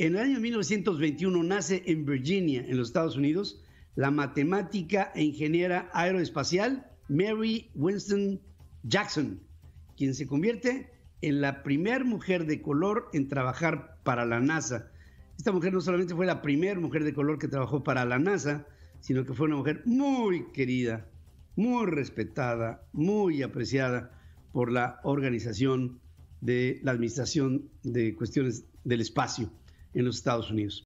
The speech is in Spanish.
En el año 1921 nace en Virginia, en los Estados Unidos, la matemática e ingeniera aeroespacial Mary Winston Jackson, quien se convierte en la primera mujer de color en trabajar para la NASA. Esta mujer no solamente fue la primera mujer de color que trabajó para la NASA, sino que fue una mujer muy querida, muy respetada, muy apreciada por la Organización de la Administración de Cuestiones del Espacio en los Estados Unidos.